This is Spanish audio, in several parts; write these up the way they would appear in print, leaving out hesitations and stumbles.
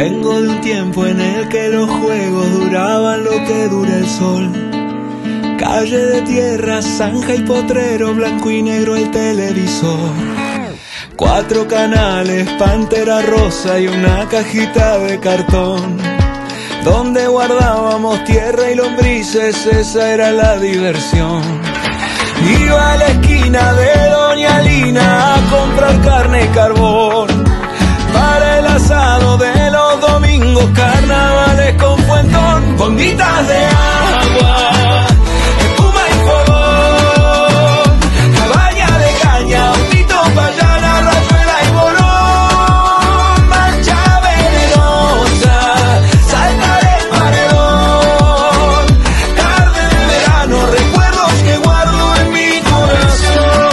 Vengo de un tiempo en el que los juegos duraban lo que dura el sol. Calle de tierra, zanja y potrero, blanco y negro el televisor. 4 canales, pantera rosa y una cajita de cartón, donde guardábamos tierra y lombrices, esa era la diversión. Iba a la esquina de Doña Lina a comprar carne y carbón, para el asado de los domingos, carnavales con fuentón, bombitas de agua, espuma y fogón, cabaña de caña, autito payana, rayuela y bolón, marcha venenosa, salta del paredón, tarde de verano, recuerdos que guardo en mi corazón.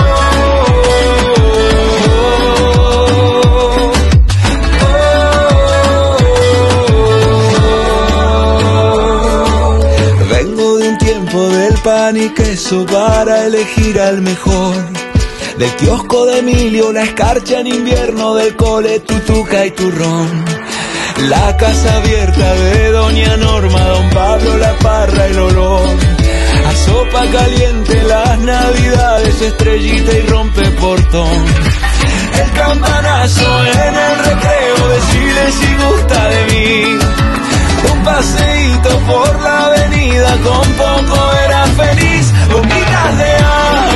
Vengo de un tiempo del pan y queso para elegir al mejor, del kiosco de Emilio, la escarcha en invierno, del cole, tutuca y turrón. La casa abierta de Doña Norma, Don Pablo, la parra, el olor a sopa caliente, las navidades, estrellita y rompe portón. El campanazo en el recreo, decirle si gusta de mí. Un paseíto por la avenida, con poco era feliz. Bombitas de agua,